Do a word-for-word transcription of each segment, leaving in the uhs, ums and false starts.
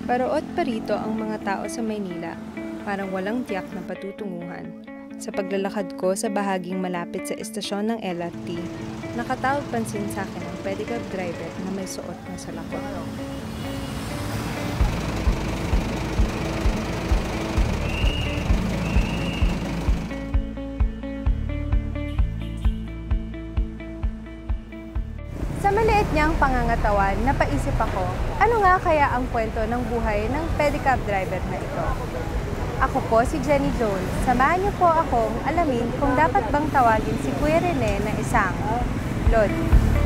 Paroot pa rito ang mga tao sa Maynila, parang walang tiyak na patutunguhan. Sa paglalakad ko sa bahaging malapit sa estasyon ng L R T, nakatawag pansin sa akin ang pedicab driver na may suot na salakot. Sa maliit niyang pangangatawan, napaisip ako, ano nga kaya ang kwento ng buhay ng pedicab driver na ito? Ako po si Jenny Jones. Samahan niyo po akong alamin kung dapat bang tawagin si Kuya Rene na isang Lodi.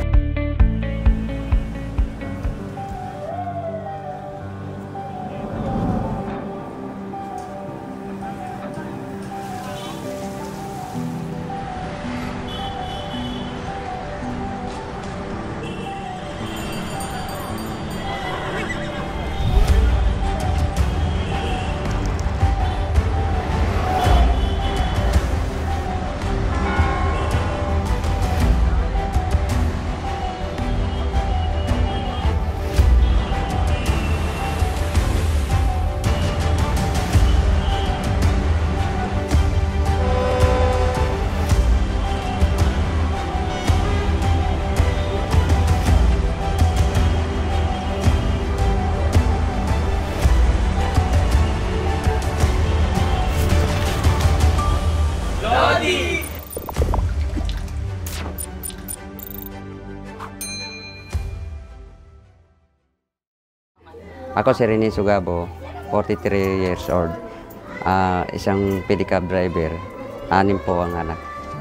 Ako si Rene Sugabo, forty-three years old, uh, isang pedicab driver, anim po ang anak.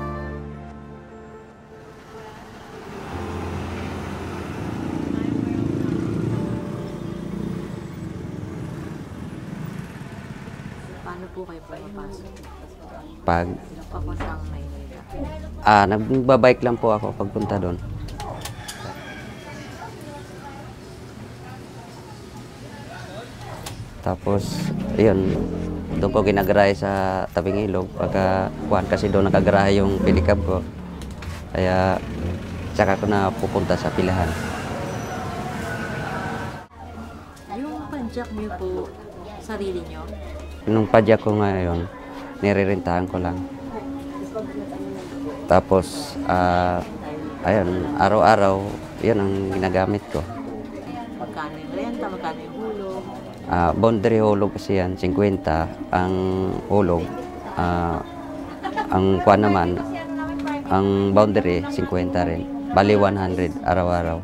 Paano po kayo pumapasok? Pag, Papuntang Maynila? ah, nagbabike lang po ako pagpunta doon. Tapos, ayun, doon ko ginagarahe sa tabing ilog. Pagka, kuhan, kasi doon nakagarahe yung pedicab ko. Kaya, tsaka ko na pupunta sa pilahan. Yung padyak niyo po, sarili niyo? Nung padyak ko ngayon, nirerentahan ko lang. Tapos, ah, ayun, araw-araw, yun ang ginagamit ko. Magkano yung renta, magkano yung hulog? Uh, boundary hulog kasi yan, fifty ang hulog. Uh, ang kuwan naman, ang boundary, fifty rin. Bali one hundred araw-araw.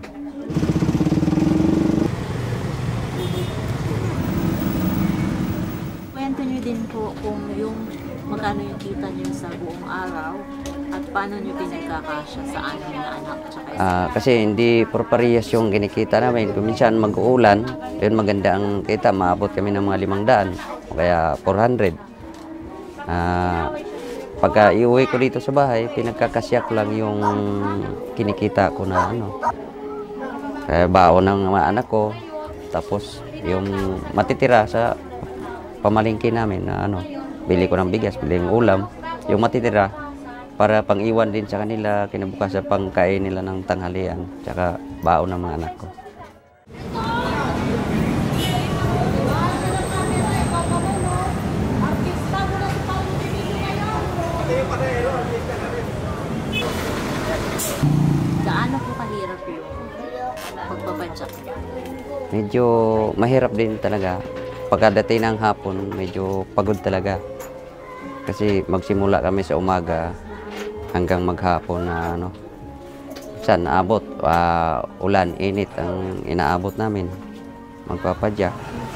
Kwento niyo din po kung yung magkano yung kita niyo sa buong araw at paano niyo pinagkakasya sa anim na anak tsaka isa. Uh, kasi hindi proparehas yung kinikita namin. Kung minsan mag-uulan, yun maganda ang kita, maabot kami ng mga limang daan o kaya four hundred. Uh, pagka iuwi ko dito sa bahay, pinagkakasya ko lang yung kinikita ko na ano. Kaya baon ng mga anak ko, tapos yung matitira sa pamalingki namin na ano, bili ko ng bigas, bili ng ulam, yung matitira para pang-iwan din sa kanila, kinabukasan pangkain nila ng tanghalian, tsaka baon ng mga anak ko. Gaano po kahirap yung pagpapadyak? Medyo mahirap din talaga. Pagkadating ng hapon, medyo pagod talaga. Kasi magsimula kami sa umaga hanggang maghapon na ano. Saan naabot, uh, ulan, init ang inaabot namin. Magpapadyak.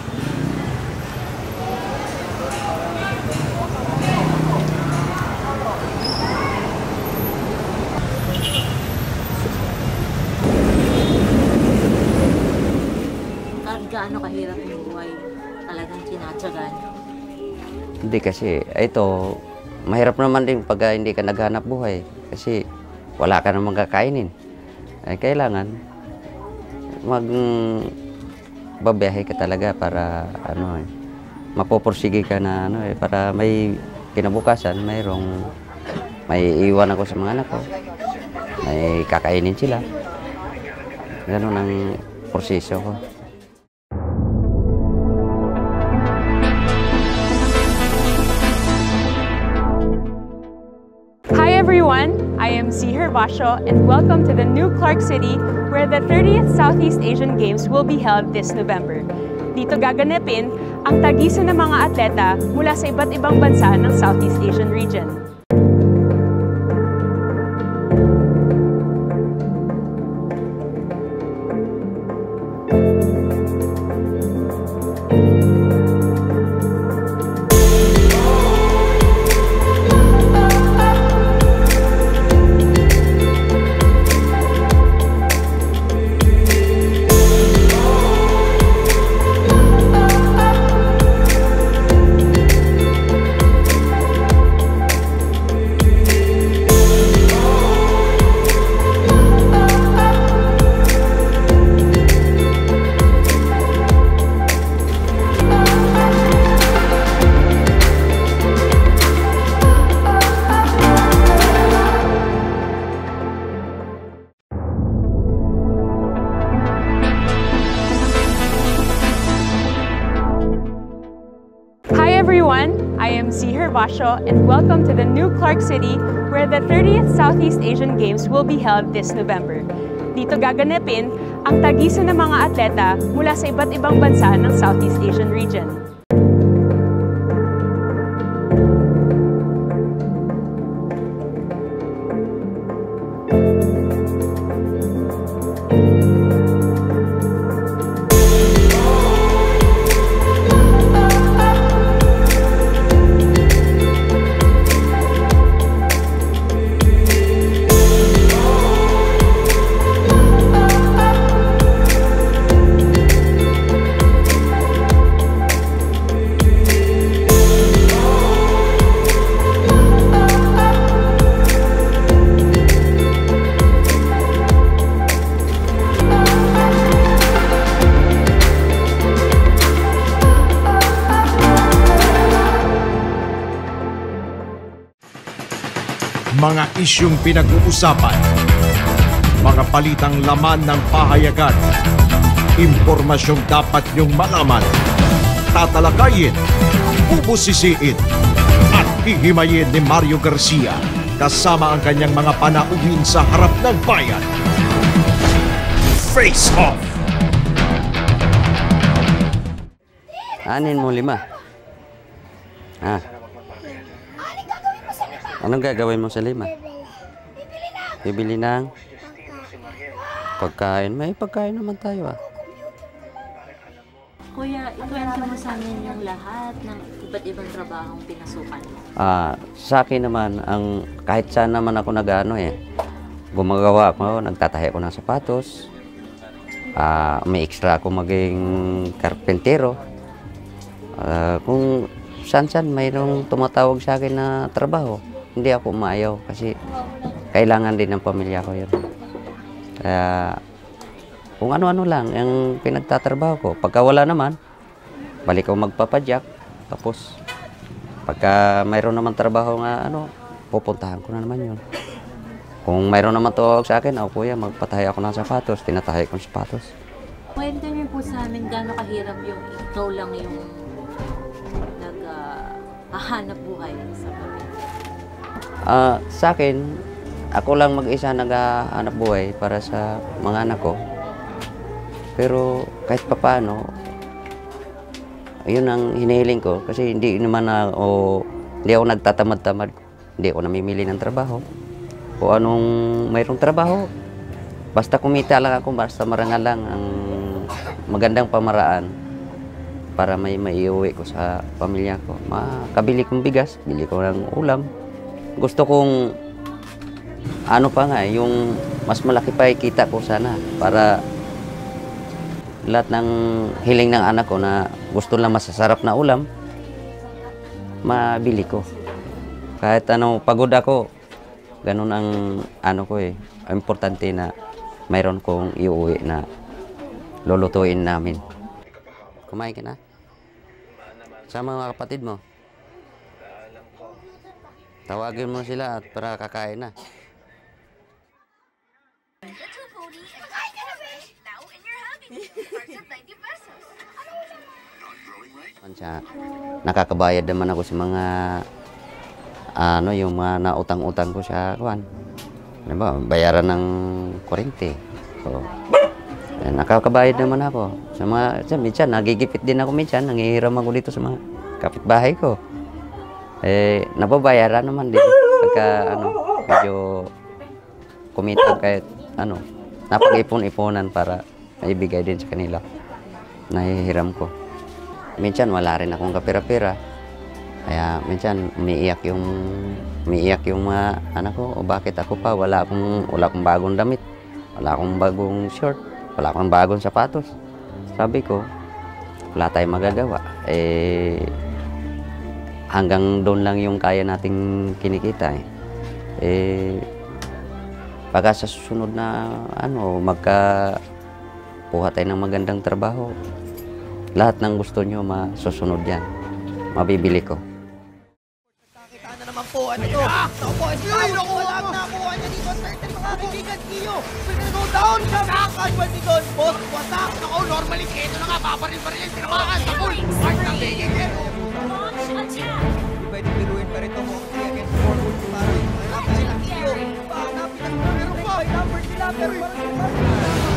Gaano kahirap yung buhay talagang tinatsagan? Hindi kasi, ito, mahirap naman din pag hindi ka naghanap buhay. Kasi wala ka namang kakainin. Ay, kailangan magbabiyahe ka talaga para ano eh, mapupursige ka na ano eh, para may kinabukasan, mayroong may iwan ako sa mga anak ko. May kakainin sila. Ganun ang proseso ko. I am Sihir Basho and welcome to the new Clark City where the thirtieth Southeast Asian Games will be held this November. Dito gaganapin ang tagisan ng mga atleta mula sa iba't ibang bansa ng Southeast Asian region. Hi everyone, I am Sihir Basho and welcome to the new Clark City where the thirtieth Southeast Asian Games will be held this November. Dito gaganapin ang tagisan ng mga atleta mula sa iba't ibang bansa ng Southeast Asian region. Mga isyung pinag-uusapan, mga balitang laman ng pahayagan, impormasyong dapat niyong malaman, tatalakayin, bubusisiin, at hihimayin ni Mario Garcia kasama ang kanyang mga panauhin sa harap ng bayan. Face Off! Anin mo lima. Ah. Anong gagawin mo sa lima? Bibili ng pagkain. May pagkain naman tayo ah. Kuya, ikwento mo sa amin yung lahat ng iba't ibang trabahong pinasukan mo. Ah, sa akin naman, ang kahit saan naman ako nag-ano eh. Gumagawa ako, nagtatahi ako ng sapatos. Ah, may extra ako maging karpentero. Ah, kung saan-saan mayroong tumatawag sa akin na trabaho. Hindi ako umayaw kasi kailangan din ng pamilya ko yun. Kaya kung ano-ano lang yung pinagtatrabaho ko. Pagka wala naman, balik ako magpapadyak. Tapos pagka mayroon naman trabaho nga ano, pupuntahan ko na naman yun. Kung mayroon naman tawag sa akin, oh kuya, magpatahi ako ng sapatos, tinatahi ko ng sapatos. Kwento niyo po sa amin gaano kahirap yung ikaw lang yung nag-hahanap uh, buhay sa pamilya. Uh, sa akin, ako lang mag-isa naghahanap buhay para sa mga anak ko. Pero kahit papaano, yun ang hinihiling ko. Kasi hindi naman na, o, hindi ako nagtatamad-tamad. Hindi ako namimili ng trabaho. Kung anong mayroong trabaho, basta kumita lang ako, basta marangal lang ang magandang pamaraan para may maiuwi ko sa pamilya ko. Makabili kong bigas, bili ko ng ulam. Gusto kong ano pa nga, yung mas malaki pa ikita ko sana para lahat ng hiling ng anak ko na gusto lang masasarap na ulam, mabili ko. Kahit ano, pagod ako, ganun ang ano ko eh. Importante na mayroon kong iuwi na lulutuin namin. Kumain ka na? Sa mga kapatid mo? Tawagin mo sila at para kakain na. Nakakabayad naman ako sa mga ano yung mga nautang-utang ko sa kuwan. Diba, bayaran ng kuryente. So, eh, nakakabayad naman ako. Sa mga, sa, minsan, nagigipit din ako minsan, nangihiram ako dito sa mga kapitbahay ko. Eh, nababayaran naman din. Pagka, ano, medyo kumita kahit, ano, napag-ipon-iponan para maibigay din sa kanila. Nahihiram ko. Minsan, wala rin akong kapira-pira. Kaya, minsan, umiiyak yung, umiiyak yung mga anak ko. O bakit ako pa? Wala akong, wala akong bagong damit. Wala akong bagong short. Wala akong bagong sapatos. Sabi ko, wala tayong magagawa. Eh, hanggang doon lang yung kaya nating kinikita. Eh, eh pagka sa susunod na, ano, magka, kuha tayo ng magandang trabaho, lahat ng gusto nyo masusunod yan. Mabibili ko. Nakita na naman po, ano to? Ako po, establish ko lang nakuha niya dito. Certain mga kaibigan, Kiyo. We're gonna go down siya. Nakakaswal ni Don Boss. Wasak. Ako, normally, ito na nga, paparil-paril. Tinamaan sa pool. Part ng biging hero. Hindi pwede biruin pa rin ito mo. three against four. Para yung mga sila, Kiyo. Baka napitas na meron pa. Number sila, pero parang yung parang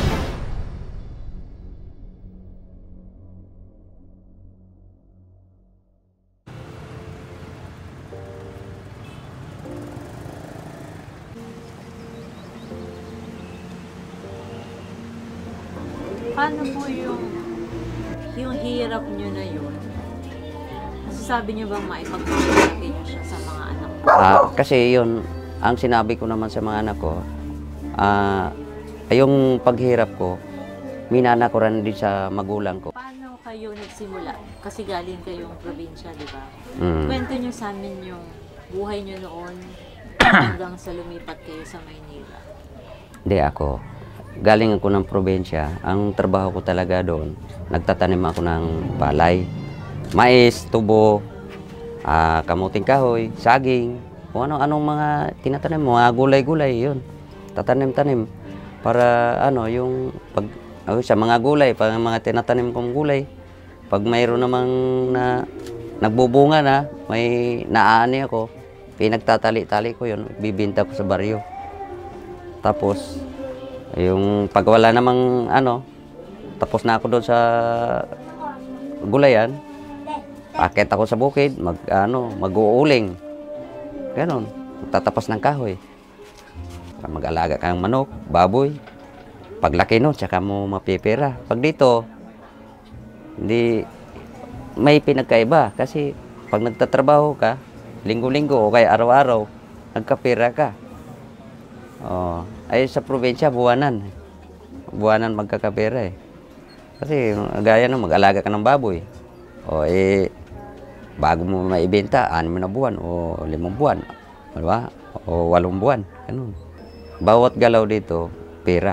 Paano po yung, yung hirap nyo na yun? Masasabi nyo bang maipagpapalaki nyo siya sa mga anak ko? Ah, kasi yun, ang sinabi ko naman sa mga anak ko, ah, yung paghirap ko, minana ko rin din sa magulang ko. Paano kayo nagsimula? Kasi galing kayong probinsya, di ba? Mm. Kwento nyo sa amin yung buhay nyo noon hanggang sa lumipat kayo sa Maynila. Hindi ako. Galing ako ng probinsya. Ang trabaho ko talaga doon, nagtatanim ako ng palay. Mais, tubo, ah, kamuting kahoy, saging, kung ano-anong mga tinatanim, mga gulay-gulay, yun. Tatanim-tanim. Para ano, yung pag, oh, sa mga gulay, pag mga tinatanim kong gulay, pag mayroon namang na, nagbubunga na, may naani ako, pinagtatali-tali ko yun, bibinta ko sa baryo. Tapos, yung pag wala namang ano, tapos na ako doon sa gulayan, akit ako sa bukid, mag, ano, mag-uuling. Ganon, magtatapos ng kahoy. Mag-alaga kang manok, baboy. Paglaki no, tsaka mo mapipira. Pag dito, hindi, may pinagkaiba. Kasi pag nagtatrabaho ka, linggo-linggo o kaya araw-araw, nagkapira ka. Oh, ay sa probinsya, buwanan. Buwanan magkakapira eh. Kasi gaya nung mag-alaga ka ng baboy. O eh, bago mo maibenta, anim na buwan o limang buwan. Diba? O walong buwan. Ganun. Bawat galaw dito, pera.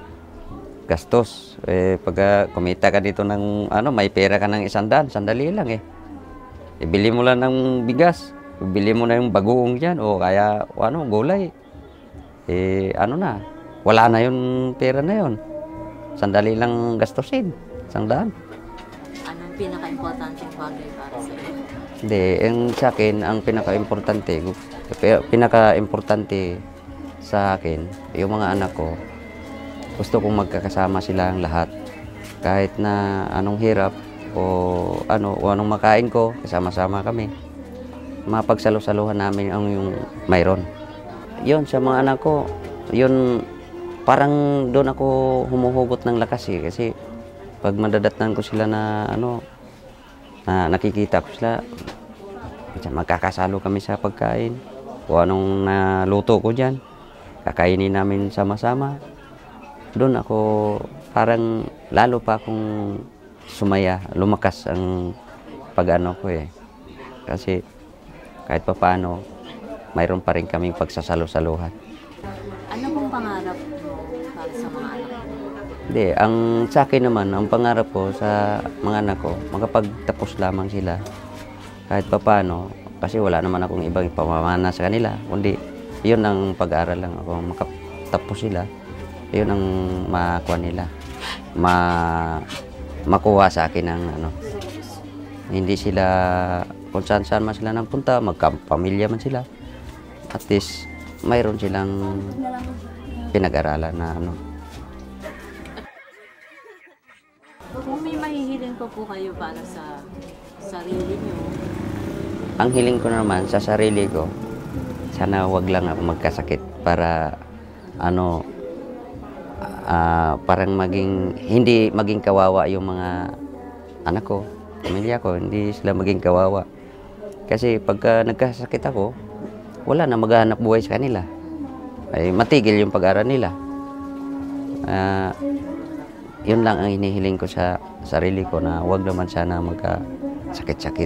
Gastos. Eh, pag kumita ka dito ng, ano, may pera ka ng isang daan, sandali lang eh. Ibili mo lang ng bigas. Ibili mo na yung bagoong dyan o kaya, o ano, gulay. Eh, ano na, wala na yung pera na yun. Sandali lang gastusin, isang daan. Anong pinaka-importanteng bagay para sa iyo? Hindi, yung sa akin, ang pinaka-importante, pinaka-importante sa akin, yung mga anak ko, gusto kong magkakasama sila ang lahat. Kahit na anong hirap o ano, o anong makain ko, kasama-sama kami. Mapagsalo-saluhan namin ang yung mayroon. Yun, sa mga anak ko, yun, parang doon ako humuhugot ng lakas eh. Kasi pag madadatnan ko sila na, ano, na nakikita ko sila, magkakasalo kami sa pagkain. O anong naluto ko dyan, kakainin namin sama-sama. Doon ako, parang lalo pa akong sumaya, lumakas ang pag-ano ko eh. Kasi kahit pa paano, mayroon pa rin kaming pagsasalo-saluhan. Ano pong pangarap mo para sa mga anak mo? Hindi, ang sa akin naman, ang pangarap ko sa mga anak ko, makapagtapos lamang sila. Kahit pa paano, kasi wala naman akong ibang ipamamana sa kanila. Kundi, yun ang pag-aaral lang ako, makapagtapos sila. Yun ang makuha nila. Ma makuha sa akin ng ano. Hindi sila, kung saan-saan man sila nang punta, magkapamilya man sila. At least, mayroon silang pinag-aralan na ano. Kung may mahihiling pa po kayo para sa sarili niyo, Ang hiling ko naman sa sarili ko, sana wag lang ako magkasakit para ano, ah, parang maging, hindi maging kawawa yung mga anak ko, pamilya ko, hindi sila maging kawawa. Kasi pagka nagkasakit ako, wala na maghahanap buhay sa kanila. Ay matigil yung pag-aaral nila. Ah, yun lang ang hinihiling ko sa sarili ko, na wag naman sana magkasakit-sakit.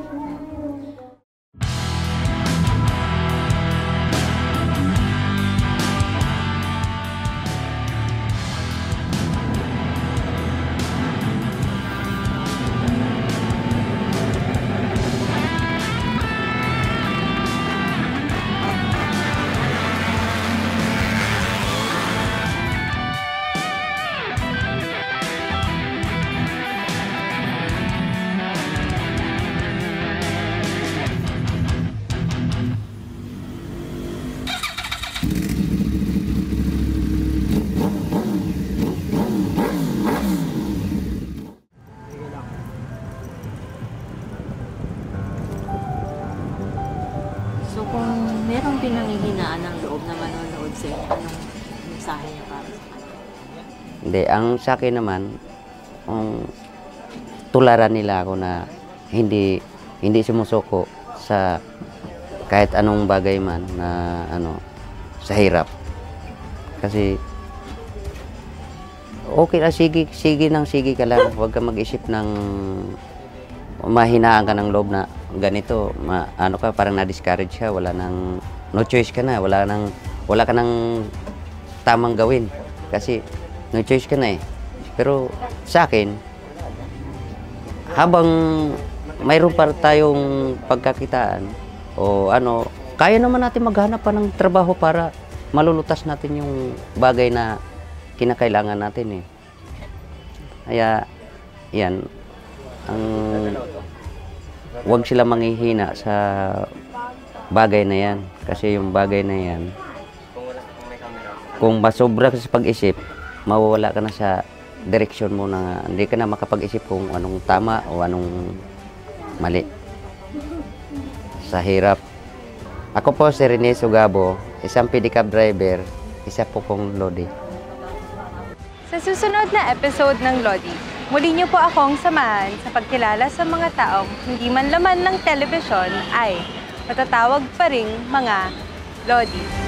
so kung merong pinanghihinaan ng loob na manonood sa inyo, anong mensahe niya para sa kanila? Hindi, ang sa akin naman, um, tularan nila ako na hindi hindi sumusuko sa kahit anong bagay man na ano sa hirap. Kasi okay lang, sige, sige nang sige ka lang, huwag ka mag-isip ng mahinaan ka ng loob na ganito, ma, ano ka, parang na-discourage ka, wala nang, no choice ka na, wala nang, wala ka nang tamang gawin. Kasi no choice ka na eh. Pero sa akin, habang mayroon pa tayong pagkakitaan o ano, kaya naman natin maghanap pa ng trabaho para malulutas natin yung bagay na kinakailangan natin eh. Kaya, yan, ang huwag sila manghihina sa bagay na yan. Kasi yung bagay na yan, kung masobra ka sa pag-isip, mawawala ka na sa direksyon mo na hindi ka na makapag-isip kung anong tama o anong mali. Sa hirap. Ako po si Rene Sugabo, isang pedicab driver, isa po pong Lodi. Sa susunod na episode ng Lodi, muli niyo po akong samahan sa pagkilala sa mga taong hindi man laman ng telebisyon ay matatawag pa ring mga Lodi.